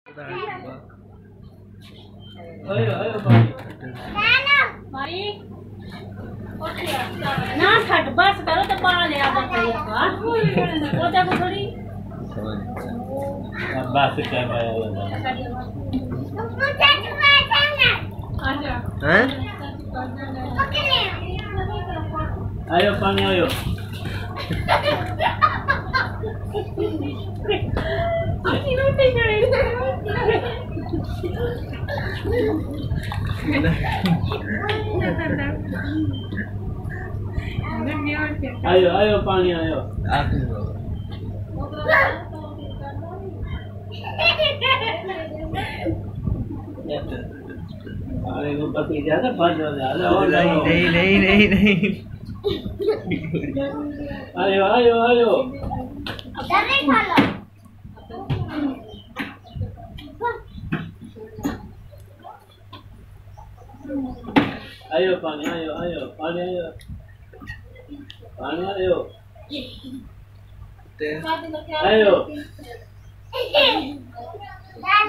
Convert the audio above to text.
ayo ayo भाई ना छट बस करो तो पा ले आप वो देखो थोड़ी बस क्या पाया हैं आयो पानी आयो ayo ayo पानी आयो अरे वो पति ज्यादा फंस हो ज्यादा और नहीं नहीं नहीं नहीं आयो आयो आयो ayo पानी ayo ayo पानी ayo पानी ayo ayo